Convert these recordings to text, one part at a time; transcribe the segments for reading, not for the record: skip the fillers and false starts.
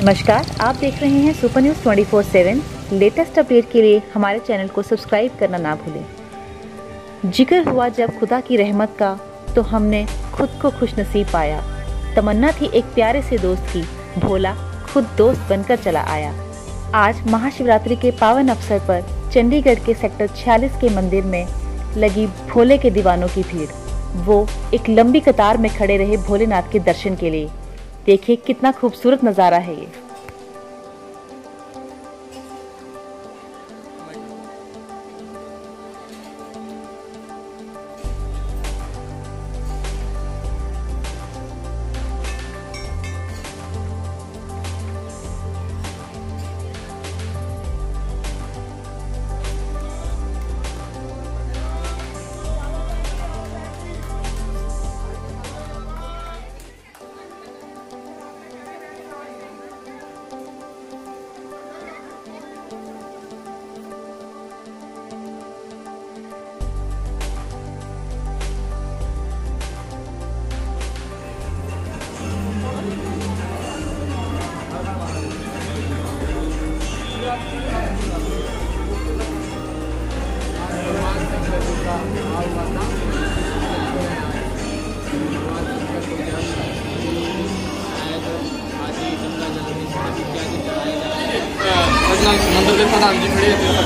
नमस्कार, आप देख रहे हैं सुपर न्यूज़ 24/7। लेटेस्ट अपडेट के लिए हमारे चैनल को सब्सक्राइब करना ना भूलें। जिक्र हुआ जब खुदा की रहमत का, तो हमने खुद को खुशनसीब पाया। तमन्ना थी एक प्यारे से दोस्त की, भोला खुद दोस्त बनकर चला आया। आज महाशिवरात्रि के पावन अवसर पर चंडीगढ़ के सेक्टर 46 के मंदिर में लगी भोले के दीवानों की भीड़। वो एक लंबी कतार में खड़े रहे भोलेनाथ के दर्शन के लिए। देखिए कितना खूबसूरत नज़ारा है ये। मंदिर के प्रधान जी खड़े थे।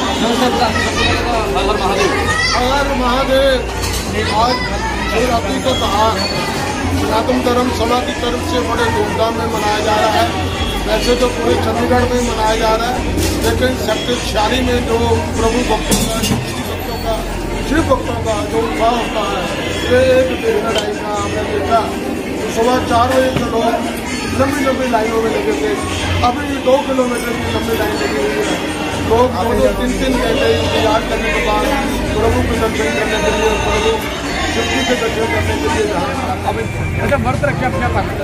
हर महादेव, हर महादेव। आज शिवरात्रि को त्योहार सनातन धर्म सभा की तरफ से बड़े धूमधाम में मनाया जा रहा है। वैसे तो पूरे चंडीगढ़ में मनाया जा रहा है, लेकिन सेक्टर 46 में जो प्रभु भक्तों का, शिव भक्तों का जो उत्साह होता है, ये एक देखना टाइम का हमने देखा। सुबह 4 बजे से लोग लंबी लाइनों में लगे थे। अभी 2 किलोमीटर की लंबी लाइन लगी हुई है। लोग 2-3 घंटे इंतजार करने के बाद प्रभु के दर्शन करने के लिए, प्रभु शिव जी के दर्शन करने के लिए जहाँ अभी अच्छा व्रत रखे अपने पास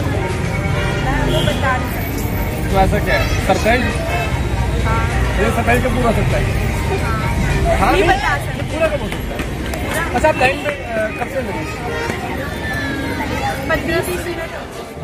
तो ऐसा क्या है? सरताइज ये 27 का पूरा 27 हाँ नहीं बता सकते पूरा कब हो सकता है? अच्छा आप लाइन में कब से लगे? 15-20 मिनट।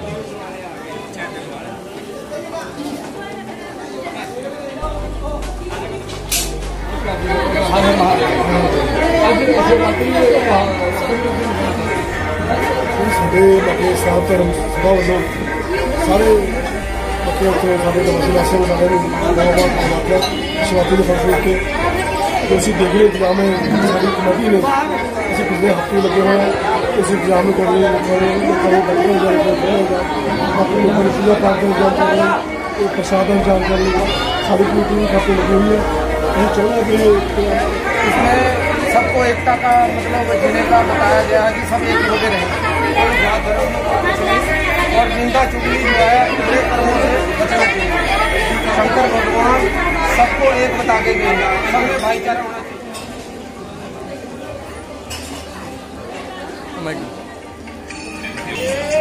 ਸਾਡੇ ਸਾਧ ਧਰਮ ਸਭਾ ਵੱਲੋਂ ਸਾਰੇ ਬੱਚੇ ਉੱਥੇ ਸਾਡੇ ਦਵਾਸੀ ਵਾਸਤੇ ਉਹਨਾਂ ਨੂੰ ਬਹੁਤ ਸ਼ਿਵਰਾਤਰੀ ਦੇ ਫੰਕਸ਼ਨ ਕੇ ਅਸੀਂ ਦੇਖ ਰਹੇ ਇੰਤਜ਼ਾਮ ਹੈ। ਸਾਡੀ ਕਮੇਟੀ ਨੇ ਅਸੀਂ ਪਿਛਲੇ ਹਫ਼ਤੇ ਲੱਗੇ ਹੋਏ ਹਾਂ। ਇਸ ਇੰਤਜ਼ਾਮ ਨੂੰ ਕਰ ਰਹੇ ਹਾਂ। ਲੋਕਾਂ ਨੂੰ ਬੱਚੇ ਹੋ ਜਾਏਗਾ, ਬਾਕੀ ਲੋਕਾਂ ਨੂੰ ਪੂਜਾ ਪਾਠ ਦਾ ਇੰਤਜ਼ਾਮ ਕਰ ਰਹੇ ਹਾਂ, प्रसाद इंतजाम कर लेगा। सारी कमेटी खाते लगी हुई है। यही चल रहा है। इसमें सबको एकता का मतलब जीने का बताया गया है कि सब एक होते रहे और निंदा चुगली जो है बुरे कर्मों से बचना चाहिए। शंकर भगवान सबको एक बता के गए, सब में भाईचारा होना चाहिए।